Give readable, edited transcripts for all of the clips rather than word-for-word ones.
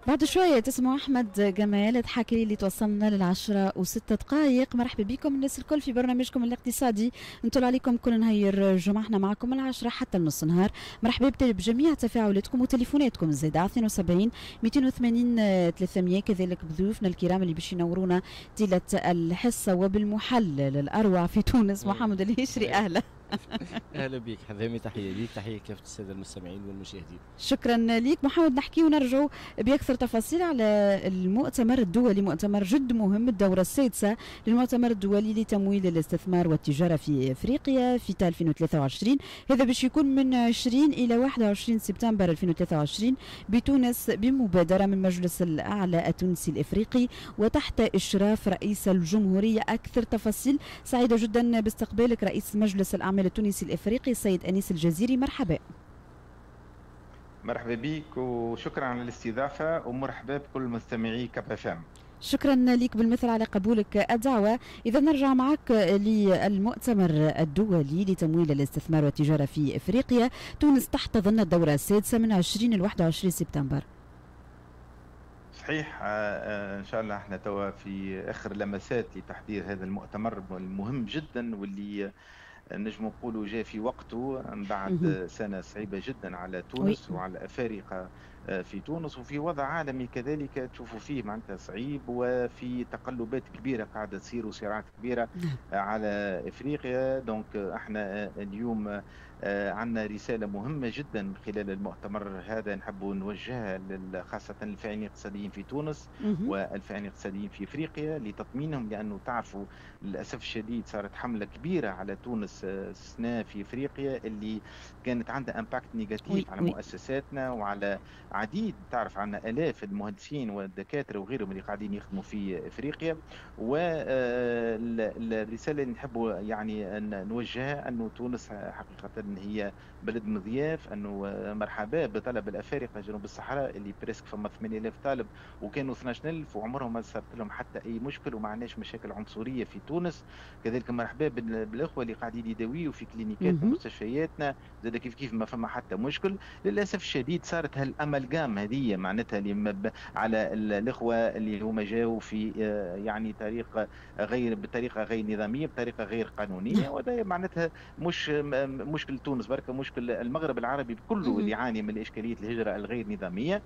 بعد شوية تسمعوا أحمد جمال تحكي اللي توصلنا لل10:06. مرحبا بكم الناس الكل في برنامجكم الاقتصادي. نطل عليكم كل نهار جمعة، احنا معكم من 10 حتى النص نهار. مرحبا بجميع تفاعلاتكم وتليفوناتكم زيد 72 280 300، كذلك بضيوفنا الكرام اللي باش ينورونا طيلة الحصة وبالمحلل الأروع في تونس محمد الهشري. أهلا. اهلا بك حذامي، تحيه ليك، تحيه كافه الساده المستمعين والمشاهدين. شكرا ليك محمد. نحكي ونرجعوا باكثر تفاصيل على المؤتمر الدولي، مؤتمر جد مهم، الدوره السادسه للمؤتمر الدولي لتمويل الاستثمار والتجاره في افريقيا في 2023. هذا باش يكون من 20 الى 21 سبتمبر 2023 بتونس، بمبادره من مجلس الاعلى التونسي الافريقي وتحت اشراف رئيس الجمهوريه. اكثر تفاصيل. سعيده جدا باستقبالك رئيس مجلس الاعمال التونسي الافريقي السيد انيس الجزيري. مرحبا. مرحبا بك وشكرا على الاستضافة، ومرحبا بكل مستمعي كاب اف ام. شكرا لك بالمثل على قبولك الدعوة. إذا نرجع معك للمؤتمر الدولي لتمويل الاستثمار والتجارة في إفريقيا، تونس تحتضن الدورة السادسة من 20 ل 21 سبتمبر. صحيح. ان شاء الله احنا توا في اخر لمسات لتحضير هذا المؤتمر المهم جدا، واللي نجم نقولوا جاء في وقته بعد سنة صعيبة جدا على وي. تونس وعلى الأفارقة في تونس، وفي وضع عالمي كذلك تشوفوا فيه معناتها صعيب، وفي تقلبات كبيرة قاعدة تصير وصراعات كبيرة على إفريقيا. دونك احنا اليوم عندنا رسالة مهمة جدا من خلال المؤتمر هذا نحب نوجهها خاصة للفاعلين الاقتصاديين في تونس والفاعلين الاقتصاديين في إفريقيا لتطمينهم، لأنه تعرفوا للأسف الشديد صارت حملة كبيرة على تونس السنة في إفريقيا اللي كانت عندها امباكت نيجاتيف على مؤسساتنا وعلى عديد، تعرف عنا آلاف المهندسين والدكاترة وغيرهم اللي قاعدين يخدموا في إفريقيا. والرسالة اللي نحب يعني أن نوجهها أنه تونس حقيقة هي بلد مضياف، أنه مرحبا بطلب الأفارقة جنوب الصحراء اللي بريسك فما 8000 طالب وكانوا 12000 وعمرهم ما صارت لهم حتى أي مشكل، وما عندناش مشاكل عنصرية في تونس. كذلك مرحبا بالأخوة اللي قاعدين يداويوا في كلينيكات ومستشفياتنا، زاد كيف ما فما حتى مشكل. للأسف الشديد صارت هالأمالجام هذه معناتها اللي على الأخوة اللي هما جاوا في يعني بطريقة غير نظامية، بطريقة غير قانونية، وهذا معناتها مش مشكل تونس بركة، مشكل المغرب العربي كله اللي يعاني من إشكالية الهجرة الغير نظامية.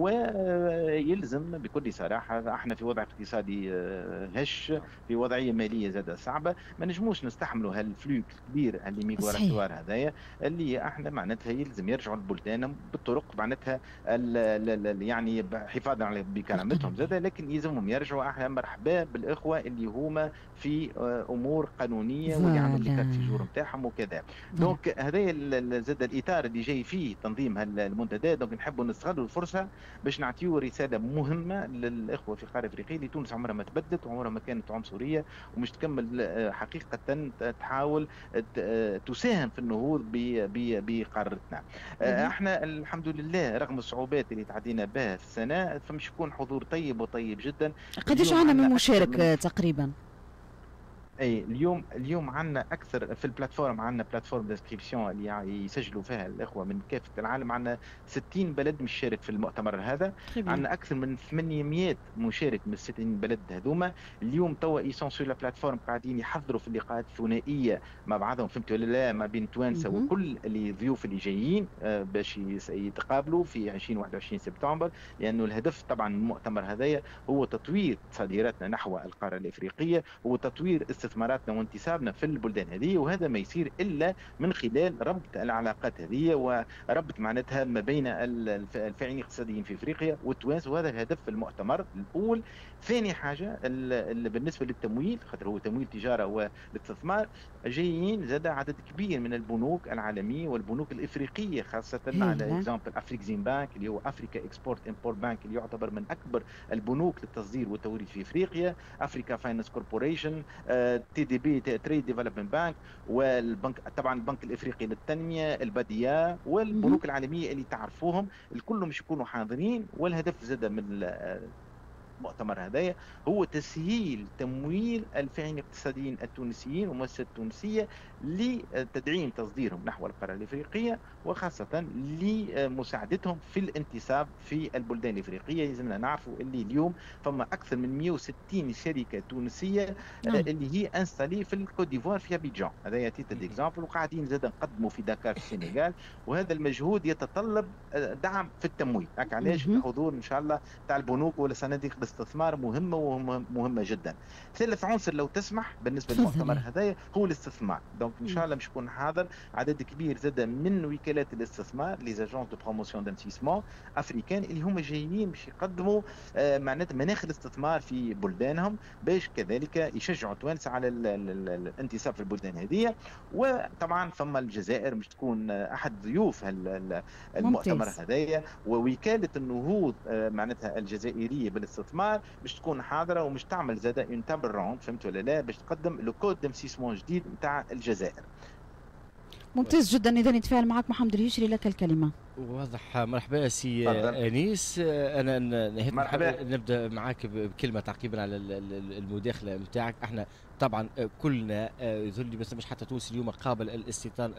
ويلزم بكل صراحة احنا في وضع اقتصادي هش، في وضعية مالية زادة صعبة، ما نجموش نستحملوا هالفلوك الكبير اللي ميغراتوار هذايا، اللي احنا معناتها يلزم يرجعوا لبلدانهم بالطرق معناتها يعني حفاظا على بكرامتهم زادة، لكن يلزمهم يرجعوا. احنا مرحبا بالاخوة اللي هما في امور قانونية واللي عندهم ليكات في جور نتاعهم وكذا. دونك هذايا زاد الاطار اللي جاي فيه تنظيم هالمنتدى. دونك نحبوا نستغلوا الفرصة باش نعطيو رسالة مهمة للاخوة في قارة افريقيا اللي تونس عمرها ما تبدلت وعمرها ما كانت عنصرية، ومش تكمل حقيقة تحاول تساهم في النهوض بقارتنا. احنا الحمد لله رغم الصعوبات اللي تعدينا بها في السنة فمش يكون حضور طيب وطيب جدا. قديش عندنا من مشارك تقريبا؟ اي اليوم عندنا اكثر في البلاتفورم، عندنا بلاتفورم ديسكريبسيون اللي يسجلوا فيها الاخوه من كافه العالم. عندنا 60 بلد مشارك في المؤتمر هذا، عندنا اكثر من 800 مشارك من 60 بلد هذوما. اليوم توا ايسون سور لا بلاتفورم قاعدين يحضروا في اللقاءات الثنائيه مع بعضهم، فهمتوا ولا لا، ما بين توانسه وكل اللي ضيوف اللي جايين باش يتقابلوا في 20 سبتمبر، لانه الهدف طبعا من المؤتمر هذايا هو تطوير صادراتنا نحو القاره الافريقيه، هو تطوير استثماراتنا وانتسابنا في البلدان هذه، وهذا ما يصير الا من خلال ربط العلاقات هذه وربط معناتها ما بين الفاعلين الاقتصاديين في افريقيا والتوانس، وهذا هدف المؤتمر الاول. ثاني حاجه بالنسبه للتمويل، خاطر هو تمويل تجاره والاستثمار، جايين زاد عدد كبير من البنوك العالميه والبنوك الافريقيه، خاصه على اكزامبل افريكزيم بانك اللي هو افريكا اكسبورت امبورت بانك اللي يعتبر من اكبر البنوك للتصدير والتوريد في افريقيا، افريكا فاينانس كوربوريشن، تي دي بي تريد ديفلوبمنت بانك، والبنك طبعا البنك الافريقي للتنميه، الباديه، والبنوك العالميه اللي تعرفوهم الكل مش يكونوا حاضرين. والهدف زاد من المؤتمر هذايا هو تسهيل تمويل الفاعلين الاقتصاديين التونسيين والمؤسسات التونسيه لتدعيم تصديرهم نحو القاره الافريقيه، وخاصه لمساعدتهم في الانتساب في البلدان الافريقيه. لازمنا نعرفوا اللي اليوم فما اكثر من 160 شركه تونسيه اللي هي انستالي في الكوت ديفوار في ابيجان، هذا تيت ديكزامبل، وقاعدين زاد نقدموا في دكار في السنغال، وهذا المجهود يتطلب دعم في التمويل. هكا علاش الحضور ان شاء الله تاع البنوك ولا صناديق الاستثمار مهمه ومهمه جدا. ثالث عنصر لو تسمح بالنسبه للمؤتمر هذايا هو الاستثمار. دونك ان شاء الله باش يكون حاضر عدد كبير زاد من وكالات الاستثمار لي زاجونس دو بروموسيون دانفستيسمون افريكان اللي هما جايين باش يقدموا معناتها مناخ الاستثمار في بلدانهم، باش كذلك يشجعوا التوانسه على الانتساب في البلدان هذه. وطبعا فما الجزائر باش تكون احد ضيوف المؤتمر هذايا، ووكاله النهوض معناتها الجزائريه بالاستثمار باش تكون حاضره ومش تعمل زاد اون تابل راوند، فهمت ولا لا، باش تقدم لو كود دانفستيسمون جديد نتاع الجزائر. ممتاز جدا. اذا نتفاعل معك محمد الهشري، لك الكلمه. واضح. مرحبا سي انيس. انا نبدا معاك بكلمه تعقيبا على المداخله نتاعك. احنا طبعا كلنا يظهر لي بس مش حتى تونس اليوم قابل الاستيطان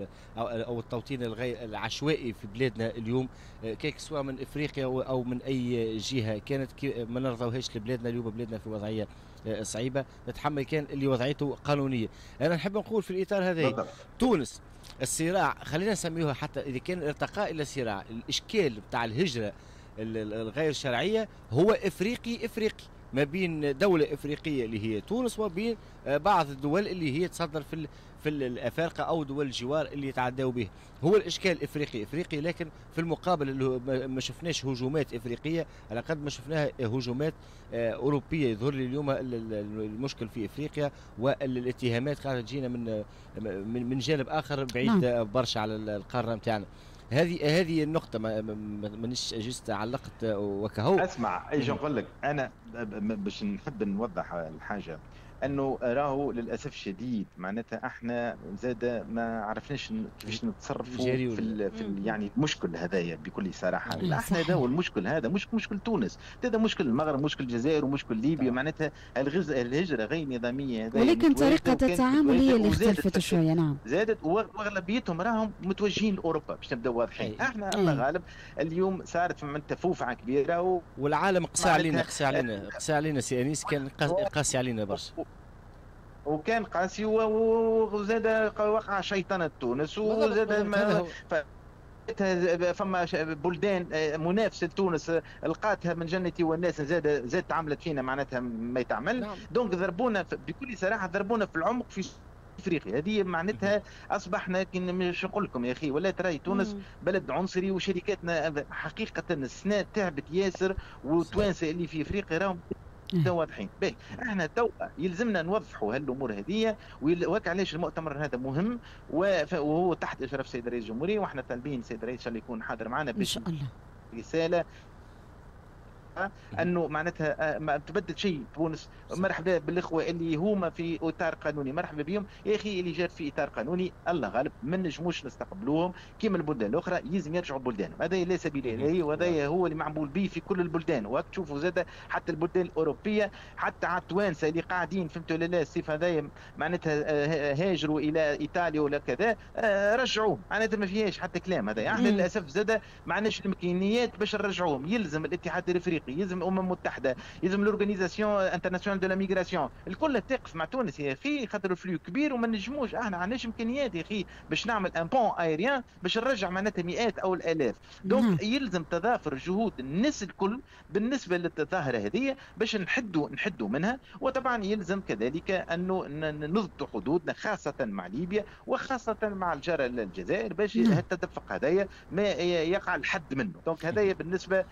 او التوطين الغير العشوائي في بلادنا اليوم، كيك سواء من افريقيا او من اي جهه كانت، ما نرضوهاش لبلادنا. اليوم بلادنا في وضعيه صعيبه، نتحمل كان اللي وضعيته قانونيه. انا نحب نقول في الاطار هذا تونس الصراع، خلينا نسميوها حتى اذا كان ارتقاء الى صراع، الاشكال بتاع الهجره الغير شرعيه هو افريقي ما بين دولة إفريقية اللي هي تونس وبين بعض الدول اللي هي تصدر في الأفارقة أو دول الجوار اللي يتعداوا به. هو الإشكال إفريقي، لكن في المقابل اللي ما شفناش هجومات إفريقية على قد ما شفناها هجومات أوروبية. يظهر لي اليوم المشكل في إفريقيا والاتهامات قاعدة تجينا من جانب آخر بعيد برشا على القارة متاعنا. هذه النقطة مانيش جست علقت وكهو. اسمع ايش نقول لك انا باش نحب نوضح الحاجة، انه راهو للاسف الشديد معناتها احنا زاد ما عرفناش كيفاش نتصرفوا في يعني المشكل هذايا بكل صراحه. احنا هذا هو المشكل، هذا مش مشكل تونس، هذا مشكل المغرب، مشكل الجزائر، ومشكل ليبيا. معناتها الهجره غير نظاميه هذا، ولكن طريقه التعامل هي اللي اختلفت شويه. نعم زادت، واغلبيتهم راهم متوجهين لاوروبا باش نبداو واضحين. احنا الله غالب اليوم صارت معناتها فوفعه كبيره والعالم قسى علينا سي انيس، كان قاسي علينا برشا وكان قاسي وزاد وقع شيطنة تونس وزاد فما بلدان منافسه لتونس لقاتها من جنتي والناس زاد تعاملت فينا معناتها ما يتعمل. دونك ضربونا بكل صراحه، ضربونا في العمق في افريقيا. هذه معناتها اصبحنا مش نقول لكم يا اخي ولا تراي تونس بلد عنصري، وشركاتنا حقيقه السنه تعبت ياسر، والتوانسه اللي في افريقيا راهم واضحين. باهي احنا تو يلزمنا نوضحوا هالامور هذه، وهكا علاش المؤتمر هذا مهم، وهو تحت اشراف السيد رئيس الجمهوريه، واحنا طالبين السيد الرئيس اللي يكون حاضر معنا ان شاء الله رساله انه معناتها ما تبدل شيء. تونس مرحبا بالاخوه اللي هما في اطار قانوني، مرحبا بهم يا اخي. اللي جات في اطار قانوني الله غالب ما نجموش نستقبلوهم كيما البلدان الاخرى، يلزم يرجعوا بلدانهم. هذا لا سبيل اليه، وهذا هو اللي معمول به في كل البلدان. وتشوفوا زاد حتى البلدان الاوروبيه، حتى على التوانسه اللي قاعدين فهمتوا ولا لا الصيف هذايا معناتها هاجروا الى ايطاليا ولا كذا، رجعوهم معناتها ما فيهاش حتى كلام. هذا احنا للاسف زاد ما عندناش الامكانيات باش نرجعوهم. يلزم الاتحاد الافريقي، يلزم الامم المتحده، يلزم لورغانيزاسيون انترناسيونال دو لا ميغراسيون، الكل تقف مع تونس يا اخي، خاطر الفلو كبير وما نجموش. احنا ما عندناش امكانيات يا اخي باش نعمل ان بون ايريان باش نرجع معناتها مئات او الالاف. دونك يلزم تضافر جهود الناس الكل بالنسبه للظاهره هذه باش نحدوا منها. وطبعا يلزم كذلك انه نضبطوا حدودنا خاصه مع ليبيا وخاصه مع الجاره الجزائر، باش التدفق هذايا ما يقع الحد منه. دونك هذايا بالنسبه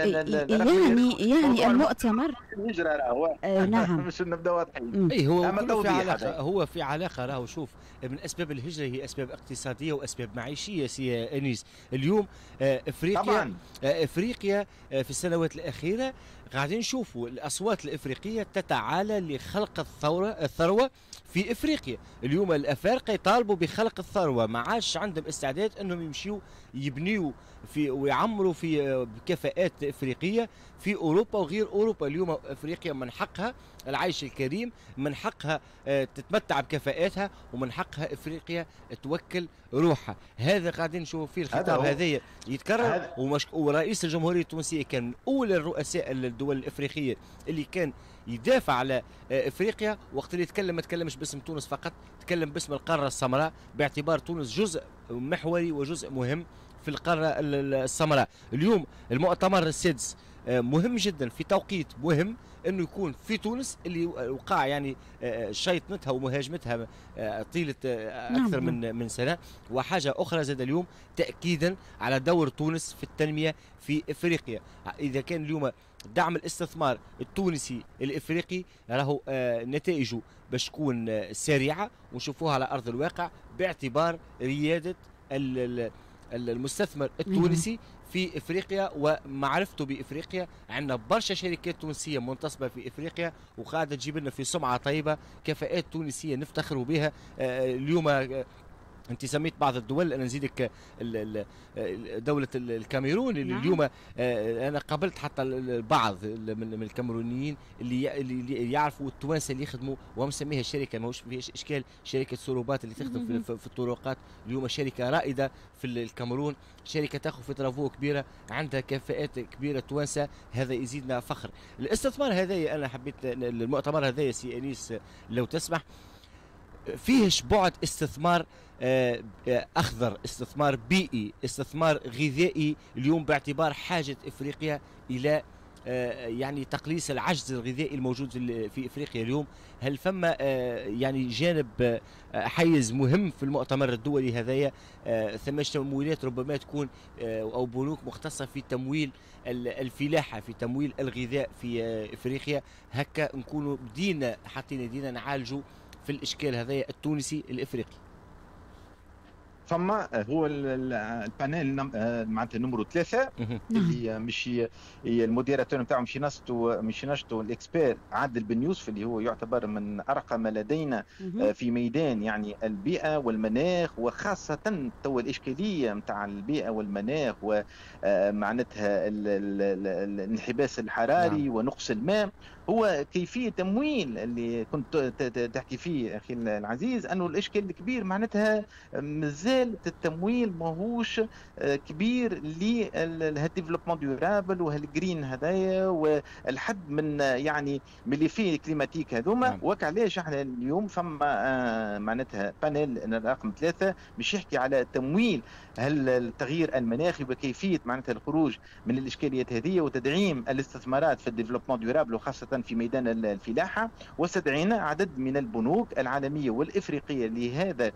يعني المؤتمر الهجرة راهو نعم مش نبدا واضحين. اي هو في علاقه راهو. شوف، من اسباب الهجره هي اسباب اقتصاديه واسباب معيشيه سي انيس. اليوم افريقيا طبعا. افريقيا في السنوات الاخيره قاعدين نشوفوا الاصوات الافريقيه تتعالى لخلق الثروه في افريقيا. اليوم الافارقه يطالبوا بخلق الثروه، ما عادش عندهم استعداد انهم يمشيوا يبنيوا في ويعمروا في كفاءات افريقيه في اوروبا وغير اوروبا. اليوم افريقيا من حقها العيش الكريم، من حقها تتمتع بكفاءاتها، ومن حقها افريقيا توكل روحها. هذا قاعدين نشوف فيه الخطاب هذايا يتكرر. ورئيس الجمهوريه التونسيه كان من اول الرؤساء الدول الافريقيه اللي كان يدافع على افريقيا، وقت اللي يتكلم ما تكلمش باسم تونس فقط، تكلم باسم القاره السمراء، باعتبار تونس جزء محوري وجزء مهم في القاره السمراء. اليوم المؤتمر السادس مهم جدا في توقيت مهم انه يكون في تونس اللي وقع يعني شيطنتها ومهاجمتها طيله اكثر من سنه. وحاجه اخرى زاد اليوم تاكيدا على دور تونس في التنميه في افريقيا. اذا كان اليوم دعم الاستثمار التونسي الافريقي راهو نتائجه باش تكون سريعه ونشوفوها على ارض الواقع، باعتبار رياده المستثمر التونسي في افريقيا ومعرفته بافريقيا. عندنا برشا شركات تونسيه منتصبه في افريقيا وقاعده تجيب لنا في سمعه طيبه، كفاءات تونسيه نفتخروا بها. اليوم انت سميت بعض الدول، انا نزيدك دوله الكاميرون اللي اليوم انا قابلت حتى البعض من الكاميرونيين اللي يعرفوا التوانسه اللي يخدموا ومسميها الشركه، ماهوش فيهاش اشكال، شركه سوروبات اللي تخدم في الطرقات. اليوم شركه رائده في الكاميرون، شركه تاخذ في ترافو كبيره، عندها كفاءات كبيره توانسه، هذا يزيدنا فخر. الاستثمار هذايا انا حبيت المؤتمر هذايا سي انيس لو تسمح فيهش بعد استثمار أخضر، استثمار بيئي، استثمار غذائي اليوم، باعتبار حاجة إفريقيا إلى يعني تقليص العجز الغذائي الموجود في إفريقيا اليوم. هل فما يعني جانب حيز مهم في المؤتمر الدولي هذايا؟ ثم تمويلات ربما تكون أو بنوك مختصة في تمويل الفلاحة، في تمويل الغذاء في إفريقيا، هكا نكونوا بدينا حاطين يدينا نعالجوا في الاشكال هذايا التونسي الافريقي. فما هو البانيل معناتها نمرو 3 اللي مش الموديراتور نتاعو مش نشطو الاكسبير عادل بن يوسف، اللي هو يعتبر من ارقى ما لدينا في ميدان يعني البيئه والمناخ، وخاصه تو الاشكاليه نتاع البيئه والمناخ ومعناتها الانحباس الحراري ونقص الماء، هو كيفيه تمويل اللي كنت تحكي فيه اخي العزيز، انه الاشكال الكبير معناتها مازال التمويل ماهوش كبير للديفلوبمون ديورابل وهالجرين هذايا والحد من يعني ملفي كليماتيك هذوما. وكعلاش احنا اليوم فما معناتها بانيل رقم 3 باش يحكي على تمويل التغيير المناخي وكيفيه معناتها الخروج من الاشكاليات هذه وتدعيم الاستثمارات في الديفلوبمون ديورابل وخاصه في ميدان الفلاحه. واستدعينا عدد من البنوك العالميه والافريقيه لهذا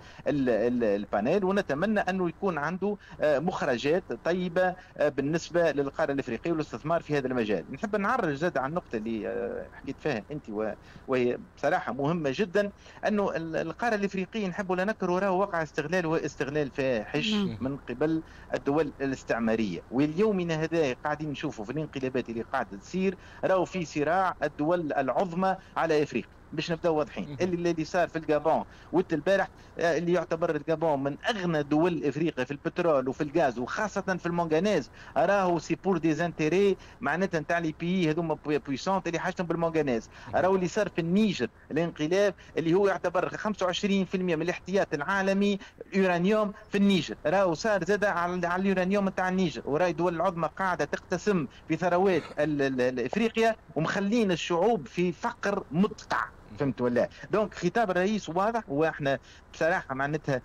البانيل، ونتمنى انه يكون عنده مخرجات طيبه بالنسبه للقاره الافريقيه والاستثمار في هذا المجال. نحب نعرج زاد على النقطه اللي حكيت فيها انت وهي بصراحه مهمه جدا، انه القاره الافريقيه نحب ولا نكره راه وقع استغلال واستغلال فاحش من قبل الدول الاستعماريه. واليومنا هذا قاعدين نشوفوا في الانقلابات اللي قاعده تصير راهو في صراع الدول العظمى على افريقيا. باش نبداو واضحين، اللي صار في الجابون والبارح اللي يعتبر الجابون من اغنى دول افريقيا في البترول وفي الغاز وخاصه في المنغنيز، راهو سي بور دي زانتيري معناتها نتاع لي بيي هذوما بويسونت اللي حاجتهم بالمنغنيز. راهو اللي صار في النيجر الانقلاب اللي هو يعتبر 25% من الاحتياط العالمي اليورانيوم في النيجر، راهو صار زاد على اليورانيوم نتاع النيجر. وراي الدول العظمى قاعده تقتسم في ثروات افريقيا ومخلين الشعوب في فقر مدقع. فهمت ولا؟ دونك خطاب الرئيس واضح، واحنا بصراحه معناتها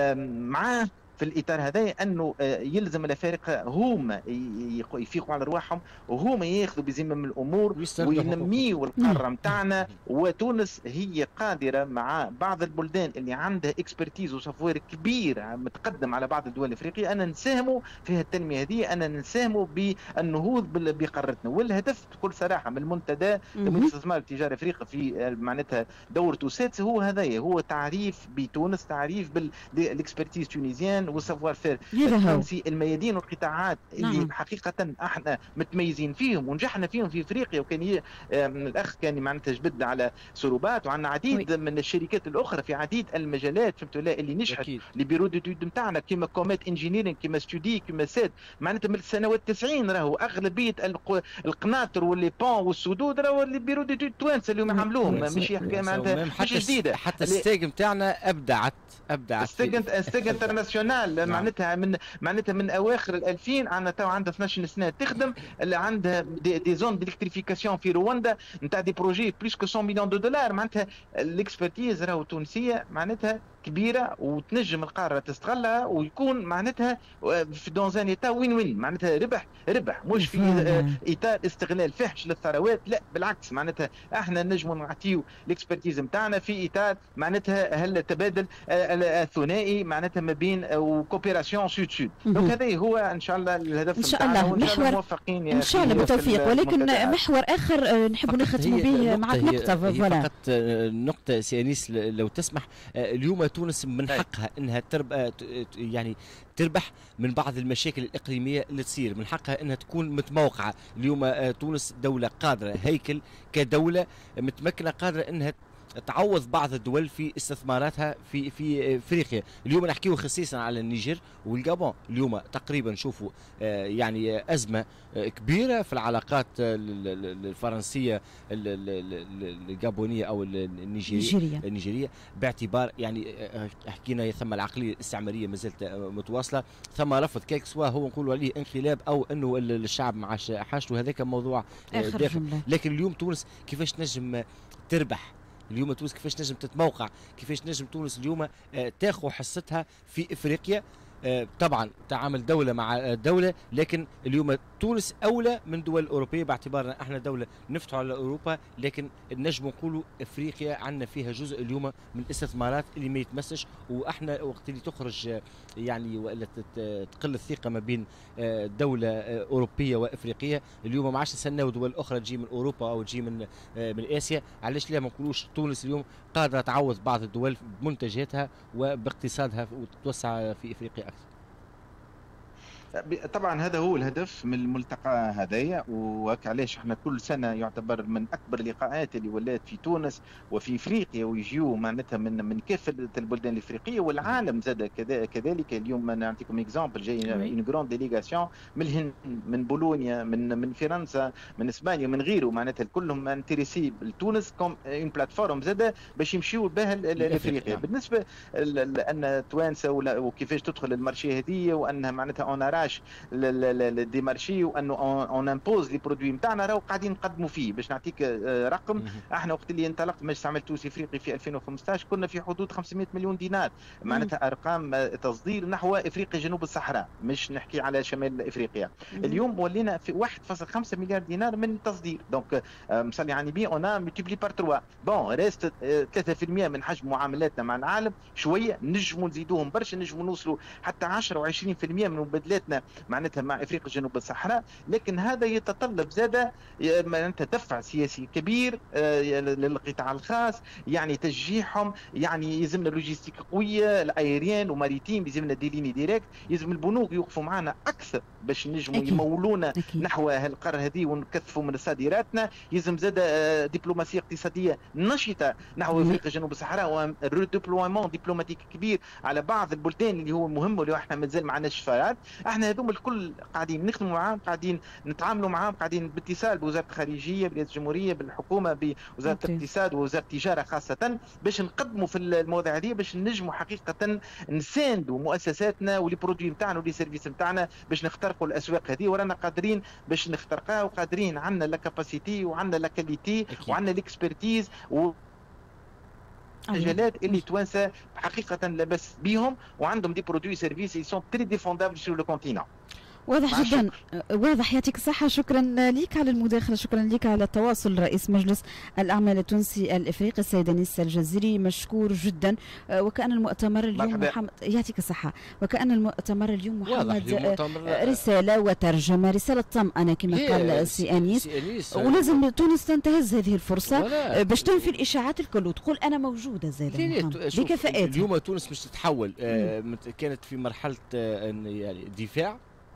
معاه في الاطار هذا، انه يلزم الافارقه هما يفيقوا على رواحهم وهما ياخذوا بزمام الامور وينميوا القاره نتاعنا. وتونس هي قادره مع بعض البلدان اللي عندها اكسبرتيز وسوفوير كبير متقدم على بعض الدول الافريقيه ان نساهموا في التنميه هذه، ان نساهموا بالنهوض بقارتنا. والهدف بكل صراحه من المنتدى تمويل استثمار التجاره افريقيا في معناتها دورته السادسه هو هذايا، هو تعريف بتونس، تعريف بالاكسبرتيز تونيزيان الميادين والسافوار فير التونسي، الميادين والقطاعات اللي حقيقه احنا متميزين فيهم ونجحنا فيهم في افريقيا. وكان الاخ كان معناتها جبد على سروبات، وعندنا عديد من الشركات الاخرى في عديد المجالات فهمتوا لا اللي نجحت. لي بيرو ديتود نتاعنا كيما كوميت انجينيرينغ كيما ستودي كيما ساد معناتها من السنوات 90 راهو اغلبيه القناطر واللي بون والسدود راهو اللي بيرو ديتود توانسه اللي هم عملوهم، مش حكايه معناتها مش جديده. حتى الستيج نتاعنا ابدعت ستيج انترناسيونال معناتها من اواخر ال 2000 عندنا تو عندها 12 سنه تخدم، اللي عندها دي زون ديلكتريفيكاسيون في رواندا نتاع دي بروجي بلوس كو 100 مليون دولار. معناتها الاكسبرتيز راهو تونسيه معناتها كبيره وتنجم القاره تستغلها ويكون معناتها في دون ان ايتا وين وين، معناتها ربح مش في اطار استغلال فحش للثروات، لا بالعكس معناتها احنا نجموا نعطيو الاكسبرتيز نتاعنا في اطار معناتها التبادل الثنائي معناتها ما بين وكوبيراسيون سود سود. دونك هذا هو ان شاء الله الهدف ان شاء الله، محور موفقين ان شاء الله بالتوفيق. ولكن محور اخر نحب نختموا به معك نقطه فقط نقطه سي انيس لو تسمح. اليوم تونس من حقها انها تربح من بعض المشاكل الاقليميه اللي تصير، من حقها انها تكون متموقعه. اليوم تونس دوله قادره، هيكل كدوله متمكنه قادره انها تعوض بعض الدول في استثماراتها في افريقيا. اليوم نحكيه خصيصا على النيجر والغابون. اليوم تقريبا نشوفوا يعني ازمه كبيره في العلاقات الفرنسيه الغابونيه او النيجيريه باعتبار يعني حكينا ثم العقليه الاستعماريه ما زالت متواصله، ثم رفض كيك سواء هو نقولوا عليه انقلاب او انه الشعب مع حاجته، هذاك موضوع داخل. لكن اليوم تونس كيفاش تنجم تربح؟ اليوم تونس كيفاش تنجم تتموقع؟ كيفاش تنجم تونس اليوم تاخذ حصتها في افريقيا؟ طبعا تعامل دولة مع دولة، لكن اليوم تونس أولى من دول أوروبية باعتبارنا احنا دولة نفتح على أوروبا، لكن نجم نقولوا أفريقيا عندنا فيها جزء اليوم من الاستثمارات اللي ما يتمسش. وإحنا وقت اللي تخرج يعني وإلا تقل الثقة ما بين دولة أوروبية وأفريقية، اليوم ما عادش نستناو دول أخرى تجي من أوروبا أو تجي من آسيا. علاش لا ما نقولوش تونس اليوم قادرة تعوض بعض الدول بمنتجاتها وباقتصادها وتوسع في افريقيا اكثر. طبعا هذا هو الهدف من الملتقى هذايا، وعلاش احنا كل سنه يعتبر من اكبر اللقاءات اللي ولات في تونس وفي افريقيا، ويجيو معناتها من كافه البلدان الافريقيه والعالم زاد كذلك. اليوم نعطيكم اكزامبل، جاي اون جراند ديليغاسيون من الهند، من بولونيا، من فرنسا، من اسبانيا، من غيره، معناتها كلهم انتريسي لتونس كوم اون بلاتفورم زاد باش يمشيو بها لافريقيا. بالنسبه لان توانسه وكيفاش تدخل المارشي هذه، وانها معناتها اون دي مارشي وانه اون امبوز لي برودوي نتاعنا، راهو قاعدين نقدموا فيه. باش نعطيك رقم، احنا وقت اللي انطلقت مجلس عمل تونسي افريقي في 2015 كنا في حدود 500 مليون دينار، معناتها ارقام تصدير نحو افريقيا جنوب الصحراء، مش نحكي على شمال افريقيا. اليوم ولينا في 1.5 مليار دينار من التصدير، دونك مصلي على النبي اون ملتيبلي بار 3. بون ريست 3% من حجم معاملاتنا مع العالم، شويه نجموا نزيدوهم برشا، نجموا نوصلوا حتى 10 و20% من مبادلاتنا معناتها مع افريقيا جنوب الصحراء. لكن هذا يتطلب زاد معناتها دفع سياسي كبير للقطاع الخاص، يعني تشجيعهم، يعني يلزمنا لوجيستيك قويه، الايريان وماريتيم، يلزمنا دي ليني ديريكت، يلزم البنوك يوقفوا معنا اكثر باش نجموا يمولونا نحو القاره هذه ونكثفوا من صادراتنا. يلزم زاد دبلوماسيه اقتصاديه نشطه نحو افريقيا جنوب الصحراء، وريدوبلويمون دبلوماتيك كبير على بعض البلدان اللي هو مهم، واللي احنا مازال ما عندناش شفارات. احنا هذوم الكل قاعدين نخدموا معاهم، قاعدين نتعاملوا معاهم، قاعدين باتصال بوزاره الخارجيه، برئاسه الجمهوريه، بالحكومه، بوزاره الاقتصاد ووزاره التجاره خاصه، باش نقدموا في المواضيع هذه، باش نجموا حقيقه نساندوا مؤسساتنا ولي برودوي نتاعنا ولي سيرفيس نتاعنا باش نخترقوا الاسواق هذه. ورانا قادرين باش نخترقها، وقادرين عندنا لا كاباسيتي وعندنا لا كاليتي وعندنا الاكسبرتيز مجالات اللي توانسه حقيقه لاباس بهم، وعندهم دي برودوي سيرفيس سون تري ديفوندابل سور لو كونتينون. واضح جدا، واضح. يعطيك الصحة، شكرا لك على المداخلة، شكرا لك على التواصل. رئيس مجلس الأعمال التونسي الإفريقي السيد أنيس الجزيري مشكور جدا. وكأن المؤتمر اليوم محمد، يعطيك الصحة، وكأن المؤتمر اليوم محمد رسالة وترجمة، رسالة طمأنة كما قال سي أنيس. ولازم تونس تنتهز هذه الفرصة باش تنفي الإشاعات الكل وتقول أنا موجودة زادة بكفاءات. اليوم تونس مش تتحول، كانت في مرحلة يعني دفاع،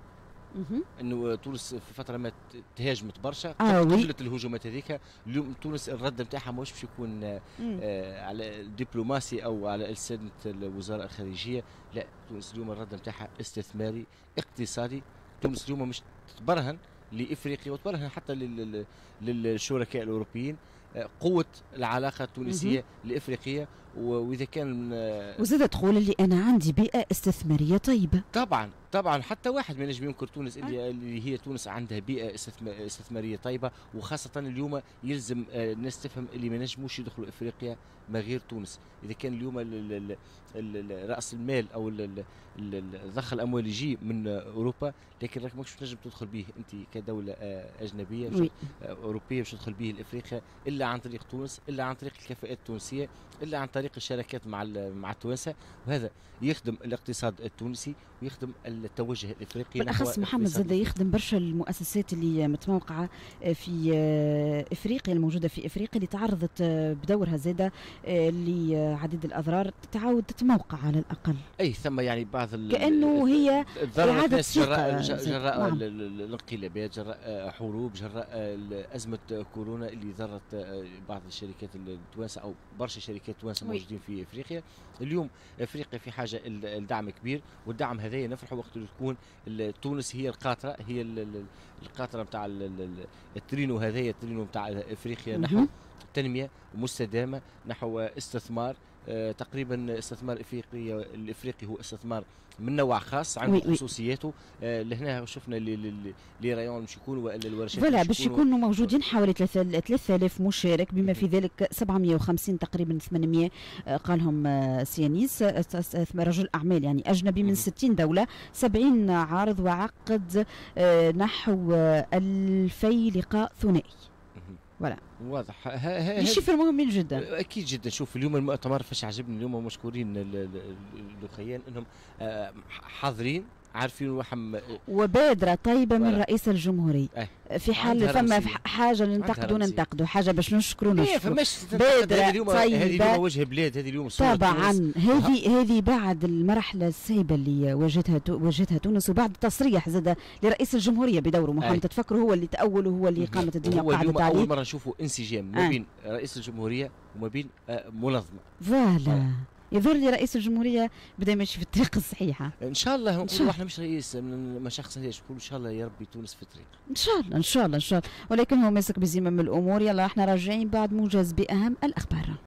انه تونس في فتره ما تهاجمت برشا، قبلت الهجومات هذيك. اليوم تونس الرد نتاعها مش باش يكون على الدبلوماسي او على لسانه الوزاره الخارجيه، لا، تونس اليوم الرد نتاعها استثماري اقتصادي. تونس اليوم مش تبرهن لافريقيا وتبرهن حتى للشركاء الاوروبيين قوة العلاقة التونسية الإفريقية. وإذا كان وزاد تقول اللي أنا عندي بيئة استثمارية طيبة. طبعا حتى واحد ما ينجم ينكر تونس اللي هي تونس عندها بيئة استثمارية طيبة، وخاصة اليوم يلزم الناس تفهم اللي ما ينجموش يدخلوا إفريقيا ما غير تونس. إذا كان اليوم رأس المال أو الضخ الأموالي يجي من أوروبا، لكن راك ماكش تنجم تدخل به أنت كدولة أجنبية أوروبية باش تدخل به لإفريقيا إلا عن طريق تونس، إلا عن طريق الكفاءات التونسية، إلا عن طريق الشراكات مع التوانسة. وهذا يخدم الاقتصاد التونسي ويخدم التوجه الافريقي. بالاخص محمد زاد يخدم برشا المؤسسات اللي متموقعه في افريقيا، الموجوده في افريقيا، اللي تعرضت بدورها زاده لعديد الاضرار، تعاود تتموقع على الاقل. اي ثم يعني بعض كانه هي اعاده جراء الانقلابات، جراء حروب، جراء ازمه كورونا اللي ضرت بعض الشركات التوانسه او برشا شركات توانسه موجودين في افريقيا. اليوم افريقيا في حاجه لدعم كبير، والدعم هذايا نفرحوا وقت اللي تكون تونس هي القاطره، هي القاطره نتاع الترينو هذايا، الترينو نتاع افريقيا نحو تنميه مستدامه، نحو استثمار. تقريبا استثمار الافريقي هو استثمار من نوع خاص عنده خصوصياته. لهنا شفنا لي رايون باش يكونوا الورشات فوالا باش يكونوا موجودين حوالي 3000 مشارك، بما في ذلك 750 تقريبا 800 قالهم سيانيس، رجل اعمال يعني اجنبي من 60 دوله، 70 عارض، وعقد نحو 2000 لقاء ثنائي. ولا واضح الشفر مهمين جدا اكيد جدا. شوف اليوم المؤتمر فاش عجبني اليوم، مشكورين الاخوان انهم حاضرين، عارفين وحم وبادرة طيبة من رئيس الجمهورية. في حال فما حاجة ننتقدوا حاجة باش نشكروا بادرة طيبة. هذه اليوم وجه بلاد، هذه اليوم طبعا هذه بعد المرحلة السيبة اللي واجهتها تونس، وبعد تصريح زاد لرئيس الجمهورية بدوره محمد تفكر هو اللي تأول وهو اللي قامت الدنيا وقعدت عليه. أول مرة نشوفوا انسجام ما بين رئيس الجمهورية وما بين منظمة. فوالا يظهر لي رئيس الجمهورية بدا يمشي في الطريق الصحيحة ان شاء الله. نقولوا احنا مش رئيس من شخص هيش، نقول ان شاء الله يا ربي تونس في الطريق ان شاء الله، ولكن هو ماسك بزمام الامور. يلا احنا راجعين بعد موجز باهم الاخبار.